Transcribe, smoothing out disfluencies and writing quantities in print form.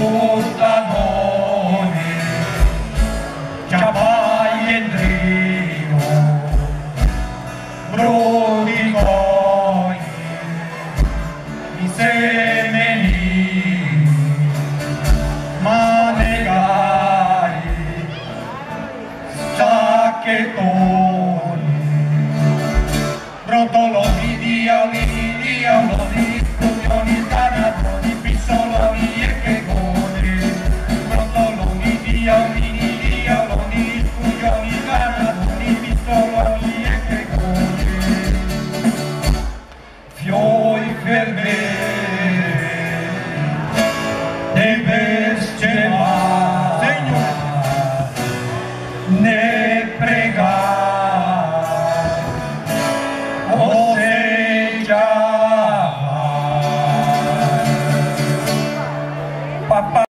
Urtanone, Chiapai e Drino, Brunicoi, i semeni, Manegai, Sacchettoni, Brontoloni, diaoloni, spugnoni, canatoni, pissoloni e chegoni, Brontoloni, diaoloni, spugnoni, canatoni, pissoloni e chegoni, fioi fermeri, dei bestemà, Signore, ne pregare, oseggiare. Papà.